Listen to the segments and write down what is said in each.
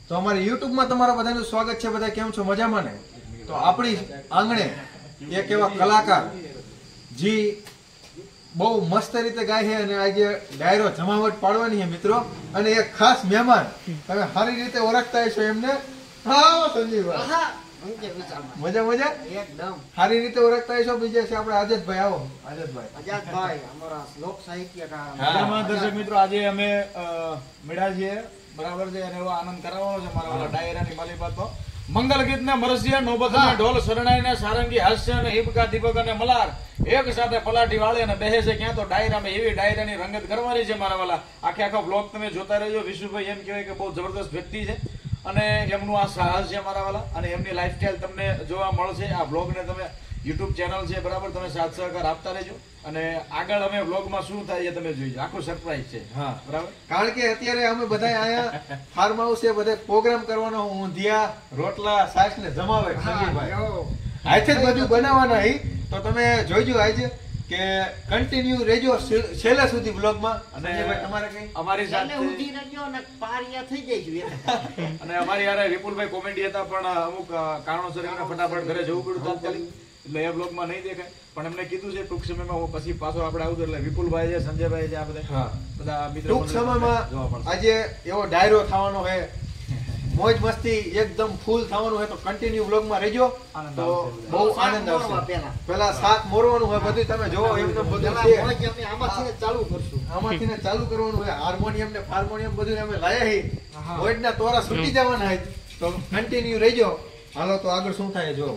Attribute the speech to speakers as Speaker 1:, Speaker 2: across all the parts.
Speaker 1: તો અમારી YouTube માં તમારા બધાનું સ્વાગત છે. બધા કેમ છો? મજામાં ને? તો આપણી આંગણે એક એવા કલાકાર જે બહુ મસ્ત રીતે ગાય છે અને આજે ડાયરો જમાવટ પાડવાની છે મિત્રો. અને એક ખાસ મહેમાન તમે સારી રીતે ઓળખતા હશો એમને. હા સંજીવભાઈ, મજા મજા એકદમ સારી રીતે ઓળખતા હશો. બીજા છે આપણે આઝાદભાઈ. આવો આઝાદભાઈ,
Speaker 2: અમારા લોક સાહિત્યકાર.
Speaker 3: મજામાં દર્શક મિત્રો, આજે અમે મળ્યા છીએ બરાબર છે અને એવો આનંદ કરાવવાનો છે મારા ડાયરાની માલિબાતો. મંગલ ગીત ને મરસિયા નોબત ને ઢોલ શરણાઈ ને સારંગી હાસ્ય ને હિબકા દીપક અને મલાર એક સાથે પલાટી વાળે અને બેસે છે ક્યાં તો ડાયરામાં. એવી ડાયરાની રંગત કરવાની છે મારા વાલા. આખો બ્લોગ તમે જોતા રહેજો. વિશુભાઈ એમ કહેવાય કે બહુ જબરદસ્ત વ્યક્તિ છે અને એમનું આ સાહસ છે મારા વાલા. અને એમની લાઈફસ્ટાઈલ તમને જોવા મળશે. આ બ્લોગ ને તમે યુટ્યુબ ચેનલ છે બરાબર, તમે સાથ સહકાર આપતા રહેજો. અને આગળ અમે બ્લોગમાં શું થાય એ તમે જોઈજો. આખું સરપ્રાઈઝ છે. હા બરાબર.
Speaker 1: કારણ કે અત્યારે અમે બધા અહીંયા ફાર્મ હાઉસ છે, બધા પ્રોગ્રામ કરવાનો. ઊંધિયા, રોટલા, છાશ ને જમાવે હાથે જ બધું બનાવવાના. તો તમે જોઈજો આજે કે કન્ટિન્યુ રહેજો છેલ્લે સુધી બ્લોગમાં. અને તમારે કઈ અમારી સાથે
Speaker 2: ઊંધી રહેજો અને પારિયા થઈ જઈજો.
Speaker 3: અને અમારી યાર વિપુલભાઈ કોમેડી હતા પણ અમુક કારણોસર એમને ફટાફટ ઘરે જવું પડ્યું તાત્કાલિક, એટલે એ બ્લોગમાં નહીં દેખાય. પણ એમને કીધું છે ટૂંક સમયમાં હું પછી પાછો આપણે આવતો. એટલે વિપુલભાઈ છે, સંજયભાઈ છે, આ બધા મિત્રો
Speaker 1: ટૂંક સમયમાં આજે એવો ડાયરો થવાનો છે, મોજ મસ્તી એકદમ ફૂલ થવાનું હોય. તો કન્ટિન્યુ બ્લોગમાં રહેજો. તો બહુ આનંદ આવશે. પેલા શાક મોરવાનું હોય બધું તમે જોવો. એકદમ બધું
Speaker 2: આમાંથી ચાલુ કરશું.
Speaker 1: આમાંથી ચાલુ કરવાનું હોય. હાર્મોનિયમ ને ફાર્મોનિયમ બધું અમે લાયા. મોજના તોરા છૂટી જવાના હોય. તો કન્ટિન્યુ રહેજો. હાલો તો આગળ શું થાય જો.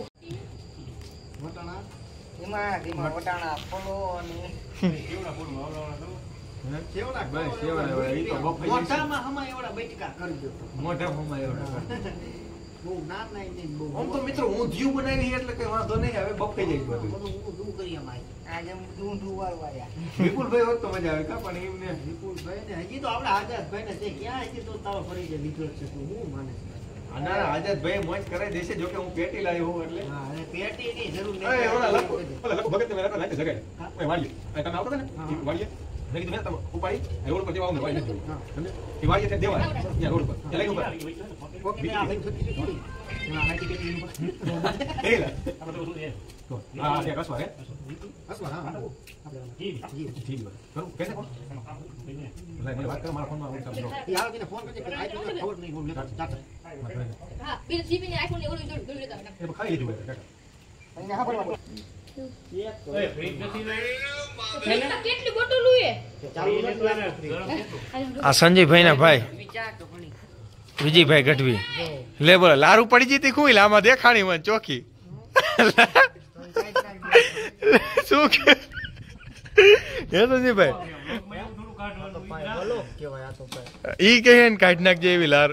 Speaker 2: વટાણા ફોલો અને
Speaker 1: મિત્રો ઊંધિયું બનાવી એટલે કઈ વાંધો નહીં આવે. બફાઈ જાય બધું. વિપુલભાઈ હોત તો મજા આવે. પણ એમને
Speaker 2: વિપુલભાઈ ને હજી તો આપડે આઝાદભાઈ ને ક્યાં હજી તો તારો ફરી જાય લીધો છે. હું માને
Speaker 1: આઝાદભાઈ મોજ કરાવી દેશે. જોકે હું પેટી લાવ્યો હું એટલે
Speaker 2: પેટી ની જરૂર
Speaker 1: નહીં.
Speaker 4: આ સંજયભાઈ ના ભાઈ વિજયભાઈ ગઢવી લે બોલો લારું પડી જતી ખુઈ આમાં દેખાણી મને ચોખી શું કે હે સંજયભાઈ ઈ કહે ને કાઢી નાખજે એવી લાર.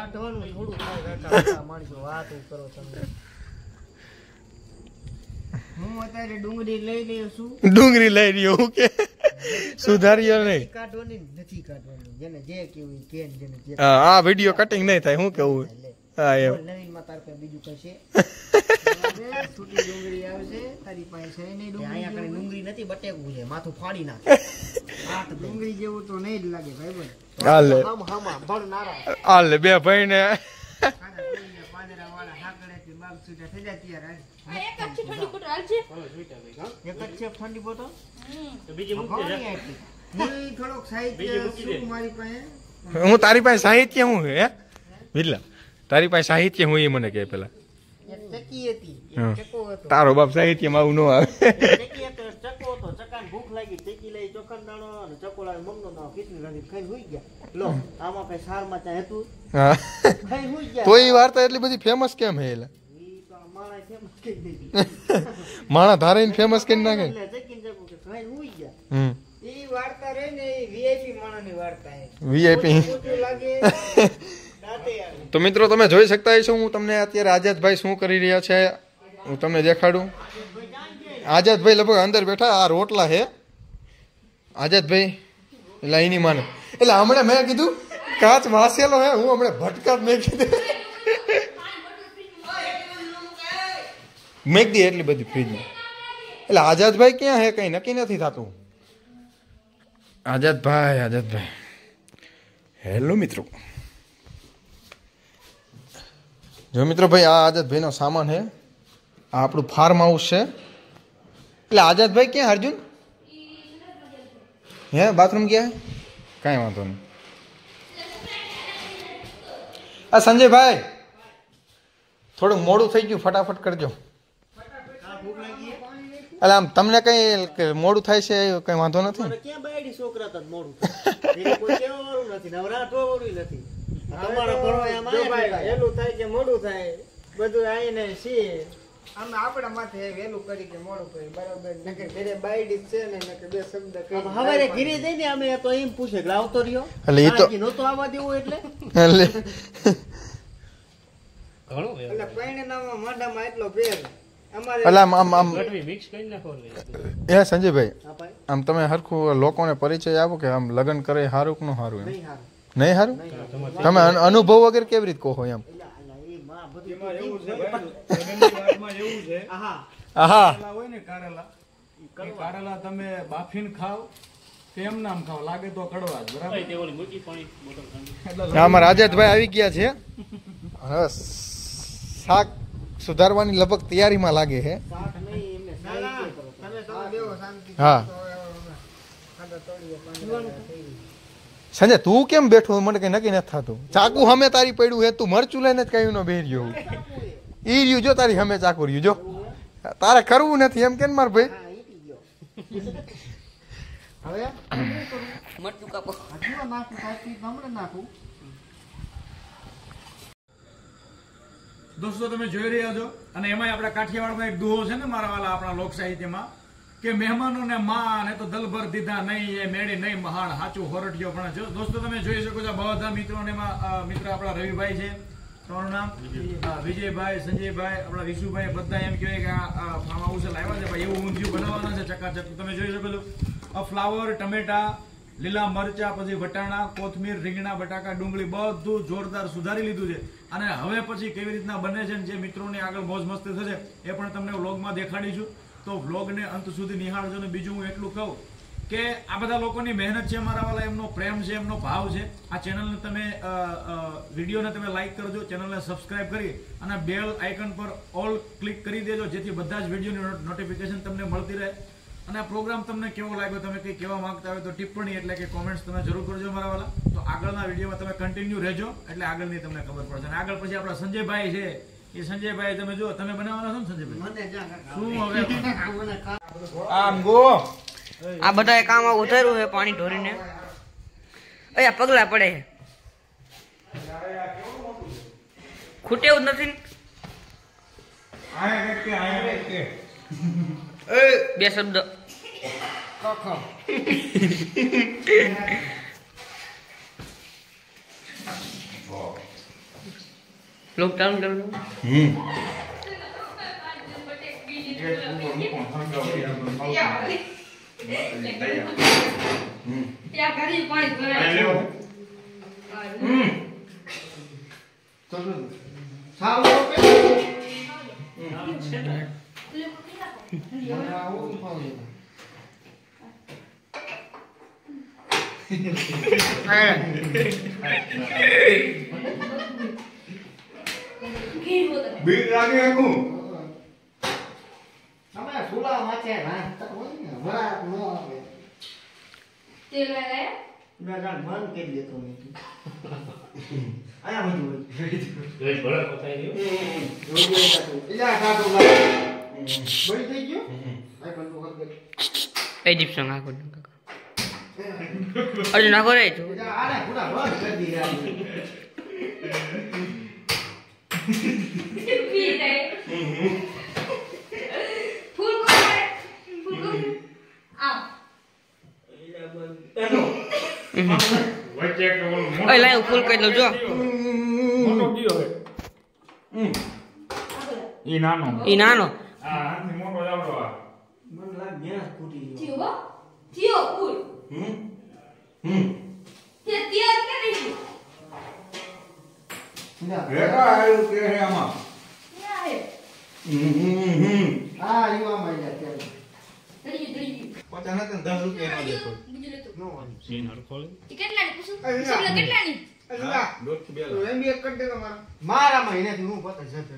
Speaker 2: હું અત્યારે ડુંગળી લઈ રહ્યો છું.
Speaker 4: ડુંગળી લઈ રહ્યો હું કે સુધાર્યો નહીં.
Speaker 2: કાઢવાની નથી કાઢવાની. જેને જે કેવું કે જેને જે.
Speaker 4: આ વિડિયો કટિંગ નહીં થાય. હું કેવું હા એમ
Speaker 2: નવીન માં તાર પાસે બીજું કઈ છે? છૂટી ડુંગળી આવશે તારી પાસે છે નહીં. ડુંગળી અહીંયા કઈ ડુંગળી નથી, બટેકું છે. માથું ફાડી નાખે. આ ડુંગળી જેવું તો નહીં જ લાગે ભાઈ ભાઈ.
Speaker 4: હાલે
Speaker 2: હામા ભણ નારા.
Speaker 4: હાલે બે ભાઈ ને
Speaker 2: પાંદડા વાળા હાકડેથી બાગ સુધા થઈ જાય ત્યારે એક જ છે ઠંડી બોટલ હાલશે. એક જ છે ઠંડી બોટલ. તો બીજી મૂકી દે. હું થોડોક સાહિત્ય શું મારી પાસે.
Speaker 4: હું તારી પાસે સાહિત્ય હું હે વિલા તારી પાસે સાહિત્ય હું એ મને કહે પેલા.
Speaker 2: એક ચકી હતી, એક ચકો હતો.
Speaker 4: તારો બાપ સાહિત્યમાં આવું ન આવે.
Speaker 2: ચકી હતો, ચકો હતો. ચકાને ભૂખ લાગી, ચકી લઈ ચોખા દાણો અને ચકો લાવી મગનો દાણો ખીચડી રાંધી ખાઈ હોઈ ગયા. લો આમાં કઈ સારમાં ચા હતું?
Speaker 4: હા
Speaker 2: ખાઈ હોઈ ગયા.
Speaker 4: તો એ વાર્તા એટલી બધી ફેમસ કેમ હે? એલા માણા ધારે ફેમસ કરી નાખે. વીઆઈપી તો મિત્રો તમે જોઈ શકતા હશો. હું તમને અત્યારે આઝાદભાઈ શું કરી રહ્યા છે હું તમને દેખાડું. આઝાદભાઈ લગભગ અંદર બેઠા. આ રોટલા હે આઝાદભાઈ એટલે એની માને. એટલે હમણાં મેં કીધું કાચ વાસેલો હે. હું હમણાં ભટકાત મેં કીધું મેક દી એટલી બધી ફ્રીજમાં. એટલે આઝાદભાઈ ક્યાં હે કઈ નક્કી નથી થતું. આઝાદભાઈ હેલો મિત્રો. જો મિત્રો ભાઈ આ આઝાદભાઈનો સામાન છે, આ આપણું ફાર્મ હાઉસ છે. એટલે આઝાદભાઈ ક્યાં અર્જુન હે બાથરૂમ ક્યાં હે? કાંઈ વાંધો નહીં. આ સંજયભાઈ થોડુંક મોડું થઈ ગયું, ફટાફટ કરજો. એટલે આમ તમને કઈ મોડું થાય છે કઈ વાંધો નથી.
Speaker 2: ક્યાં બાયડી છોકરા તક મોડું થાય કોઈ કહેવાનું નથી, નવરા ઠોવરું નથી. તમારા ભણવા એલું થાય કે મોડું થાય બધું આઈને છીએ. આમ આપણા માથે વેલું કરી કે મોડું કરી બરાબર. નકર ઘરે બાયડી છે ને નકર બે શબ્દ કહી હવારે ઘરે જઈને અમે તો એમ પૂછે કે આવતો રહ્યો
Speaker 4: એટલે ઈ તો
Speaker 2: નહોતો આવવા દેવું એટલે
Speaker 3: ઘણો
Speaker 2: એટલે પૈણામાં મોઢામાં એટલો ફેર અમારે.
Speaker 4: એટલે આમ
Speaker 3: ગઢવી મિક્સ કરી નાખો.
Speaker 4: એ સંજયભાઈ આમ તમે હરખું લોકોને પરિચય આપો કે આમ લગ્ન કરે સારું કે ન સારું એમ? નહીં સારું? તમે અનુભવ વગર કેવી રીતે કહો એમ?
Speaker 3: કારેલા તમે બાફીને ખાવ તેમ નામ ખાવ લાગે તો કડવા જ બરાબર.
Speaker 4: અમારા આઝાદભાઈ આવી ગયા છે. હવે શાક સુધારવાની લગભગ તૈયારીમાં લાગે છે. હા સંજય તું કેમ બેઠો મને કઈ નક્કી નથી થતું. ચાકુ હમે તારી પડ્યું હે, તું મરચું લઈને જ કયું નો બેહી રહ્યો. ઈ રહ્યું જો તારી હમે ચાકુ રહ્યું જો. તારે કરવું નથી એમ કે માર ભાઈ.
Speaker 2: હવે મરચું કાપો નાખું કાપી હમણાં નાખું.
Speaker 3: દોસ્તો તમે જોઈ રહ્યા છો અને એમાં આપણા કાઠિયાવાડમાં એક દુહો છે ને મારા વાલા આપણા લોક સાહિત્યમાં કે મહેમાનોને માં તો દલભર દીધા નહીં એ મેળી નહીં મહાન હાચું હોરટ્યો. પણ જો દોસ્તો તમે જોઈ શકો છો બધા મિત્રોને મિત્ર આપણા રવિભાઈ છે, તમારું નામ વિજયભાઈ, સંજયભાઈ, આપણા વિશુભાઈ, બધા એમ કહેવાય કે આ ફાર્મ હાઉસ લાવ્યા છે ભાઈ એવું ઊંધિયું બનાવવાના છે ચકાચક. તમે જોઈ શકો છો ફ્લાવર, ટમેટા, લીલા મરચા, પછી વટાણા, કોથમીર, રીંગણા, બટાકા, ડુંગળી બધું જોરદાર સુધારી લીધું છે. અને હવે પછી કેવી રીતના બને છે જે મિત્રોની આગળ મોજ મસ્તી થશે એ પણ તમને વ્લોગમાં દેખાડીશું. તો વ્લોગને અંત સુધી નિહાળજો. ને બીજું હું એટલું કહું કે આ બધા લોકોની મહેનત છે મારા વાલા, એમનો પ્રેમ છે, એમનો ભાવ છે. આ ચેનલને તમે વિડીયોને તમે લાઈક કરજો, ચેનલને સબસ્ક્રાઇબ કરી અને બેલ આઇકન પર ઓલ ક્લિક કરી દેજો જેથી બધા જ વિડીયોની નોટિફિકેશન તમને મળતી રહે. અને આ પ્રોગ્રામ તમને કેવો લાગ્યો, તમે કંઈ કહેવા માંગતા હોય તો ટિપ્પણી એટલે કે કોમેન્ટ્સ તમે જરૂર કરજો મારા વાલા. તો આગળના વિડીયોમાં તમે કન્ટિન્યુ રહેજો એટલે આગળની તમને ખબર પડશે. અને આગળ પછી આપણા સંજયભાઈ છે એ સંજયભાઈ તમે જો તમે બનાવવાના છો ને સંજયભાઈ શું હવે
Speaker 4: આમ ગો
Speaker 5: આ બધા કામ ઉતાર્યું છે પાણી ઢોરીને. અહીંયા પગલા પડે છે, ખૂટે એવું નથી. બે શબ્દ લોક ચાલુ ચાલુ
Speaker 4: બીક લાગે હું
Speaker 2: અમે સુલા માથે રાખતા હોય ને વરાક નો આવે તેલ લાગે ના જાણ મન કરી દેતો નથી આયા બધું જોઈ ભળા પતાઈ દયો ઇલા કાટો લાગે બળી થઈ ગયો આ બંધો હર ગઈ
Speaker 5: ઇજિપ્શિયન આખો અરે નાખો રે જો
Speaker 2: આને પૂરા બંધ કરી દીધા
Speaker 5: લાય ફૂલ કરી દઉં જો
Speaker 3: ઈ નાનો
Speaker 5: આ
Speaker 3: હાથની મોટો જાવડો આ
Speaker 2: મન લાગ ગયા ફૂટી
Speaker 6: જીઓ જીઓ ફૂલ તે તિયાર કરી
Speaker 4: રેખા આવ્યું કે હે આમાં
Speaker 6: ના હે
Speaker 2: હા યુવા મહિલા ત્યાં
Speaker 6: દડી
Speaker 4: 50 ને 10 રૂપિયા નો દેખો
Speaker 6: બીજું લેતો
Speaker 2: નો
Speaker 3: સીન હરખોલે
Speaker 6: કેટલાની પૂછું કેટલાની
Speaker 1: દોઢથી બે
Speaker 2: તું
Speaker 1: લાખ.
Speaker 2: MBA કરી દે તો મારામાં એનાથી હું પોતે જતો.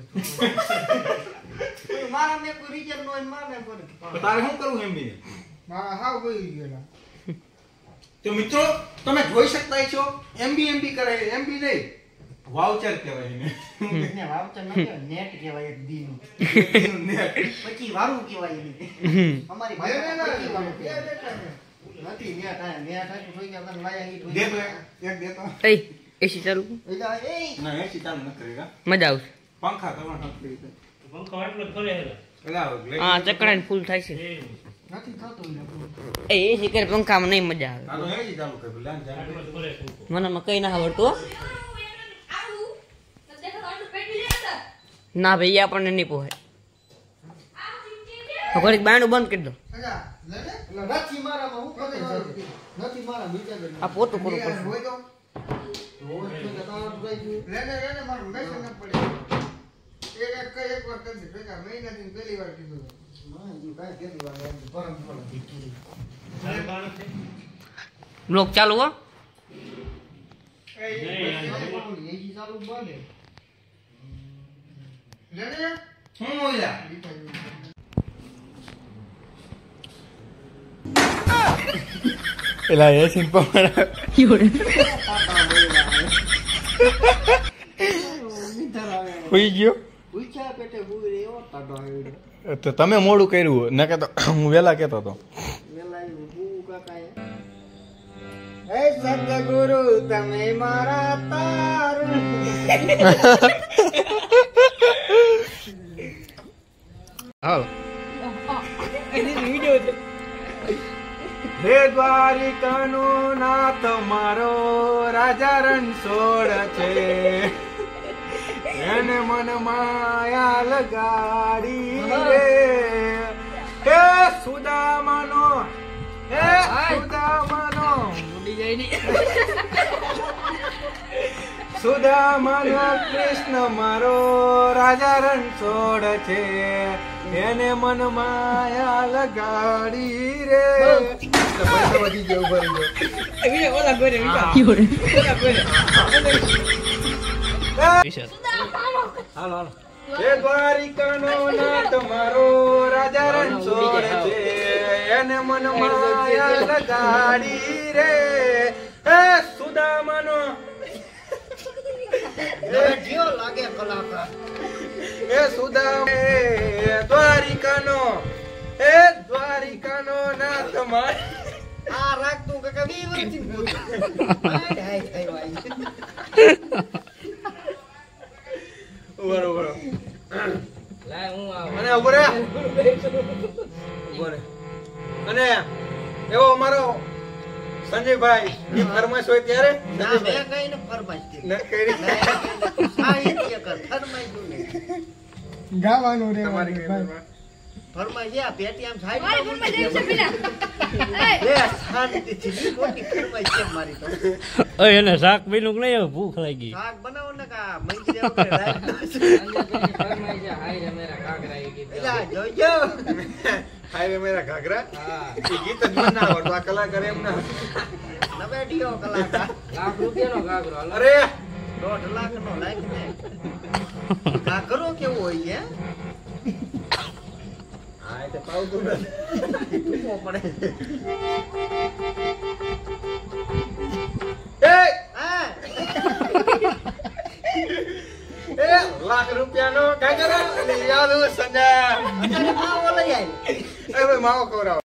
Speaker 2: મારા મેં કોઈ રિચાર્જ નો હોય ને મારે પડે.
Speaker 1: તો તારે શું કરવું MBA?
Speaker 2: મારા હાવ ગઈ ગયેલા.
Speaker 1: તો મિત્રો તમે જોઈ શકતા છો MB કરે MB નહીં વાઉચર કહેવાય એને.
Speaker 2: ને વાવચર ન કહેવાય, નેટ કહેવાય એક દીનું.
Speaker 1: નેટ.
Speaker 2: પછી વારું કહેવાય એને. અમારી ભાષામાં પછી વારું કહેવાય. નથી નેટ આ નેટ આ થોઈ ગયા તને લાયા ઈ
Speaker 1: દે
Speaker 2: થોઈ.
Speaker 1: તો એક દે તો.
Speaker 5: એ એસી ચાલુ
Speaker 2: એલા એ
Speaker 1: ના એસી ચાલુ ન કરેગા.
Speaker 5: મજા આવશે
Speaker 1: પંખા કરવાના નથી. એલા
Speaker 5: હા ચકડાને ફૂલ થાય છે
Speaker 2: નથી થતું ને.
Speaker 5: એ એસી કરે પંખામાં નહીં મજા આવે
Speaker 1: આ તો એસી ચાલુ કરે લાન ચાલુ.
Speaker 5: મને માં કઈ ના આવડતું હો.
Speaker 6: આવું તો દેખો તો આટલું પેટ બી લે અંદર
Speaker 5: ના ભાઈ એ આપણને નહીં પોહાય
Speaker 6: આ ચીમચી દે
Speaker 5: તો ઘડીક બાયણું બંધ કરી દો
Speaker 2: અચ્છા લે ને એટલે નથી મારામાં હું પોતે જતો. નથી મારા બીજા દે.
Speaker 5: આ પોતું કરવું પડશે
Speaker 2: હોય તો હોય તો તમારું ગઈ ગયું. લે ને મારું મેસેજ ન પડે. એક વાર કરી દે. ભેગા મહિનાથી પહેલી વાર કીધું. ના ઈ કાઈ કેટલી વાર એમ પરમ
Speaker 5: બ્લોક ચાલુ હો
Speaker 2: એજી ચાલુ બોલે. લે ને
Speaker 1: હું ઓલા
Speaker 4: એલા એસી પણ હોઈ ગયો
Speaker 2: પૂછ્યા પેટે હુઈ રે એવો ટાઢો આવ્યો.
Speaker 4: તો તમે મોડું કર્યું ન કે તો હું વેલા કેતો હતો
Speaker 2: વેલા હું કાકા હે સદગુરુ તમે મારા તારું.
Speaker 4: હાલ
Speaker 1: હે દ્વારિકાનો નાથ મારો રાજા રણછોડ છે એને મન માયા લગાડી રે હે સુદામાનો સુદામાનો કૃષ્ણ મારો રાજા રણછોડ છે એને મન માયા લગાડી રે. પૈસા વધી ગયો ભરી ગયો. હે દ્વારિકાનો નાથ મારો રાજા રણછોડ છે એને મન માયા લગાડી રે હે સુદામાનો
Speaker 2: જીઓ લાગે કલાકાર.
Speaker 1: હે દ્વારિકાનો નાથ મારો
Speaker 2: આ રાખતું કાકા 20 વર્ષથી બોલ. હાય હાય ભાઈ.
Speaker 1: બરોબર અને ઉભો રે અને એવો અમારો સંજયભાઈ ની ફરમાઈશ હોય ત્યારે
Speaker 2: ના મેં કઈ ને ફરમાઈશ કરી.
Speaker 1: ન કરી
Speaker 2: સાહિત્ય કર ફરમાઈશ નહીં. ગાવાનું રે
Speaker 1: તમારી
Speaker 2: ફરમાઈશ આ પેટી આમ
Speaker 6: મારી
Speaker 2: સાઈડ
Speaker 6: ફોનમાં જઈ છે પેલા
Speaker 2: એ શાંતિથી મોટી ફરમાઈશ છે મારી તો.
Speaker 7: એને શાક બીનું નહીં હવે ભૂખ લાગી
Speaker 2: શાક બનાવો ને કા મંચી દેવો કે રાત એલા જોજો
Speaker 1: હાઈવે મેરા ઘાઘરા એ ગીત જ મને ના આવડતું આ કલાકાર એમ ના
Speaker 2: નવેડીઓ કલાકાર
Speaker 1: અરે
Speaker 2: 1.5 લાખ નો લાખ ને કાકરો કેવો હોય છે
Speaker 1: હા એ તો પાવતું નથી
Speaker 2: ટૂંકો પડે
Speaker 1: એ
Speaker 2: હા
Speaker 1: લાખ રૂપિયાનો ઘાઘરા અને યાદ સંજય
Speaker 2: માવો લઈ આવી
Speaker 1: એ ભાઈ માવો ખવડાવો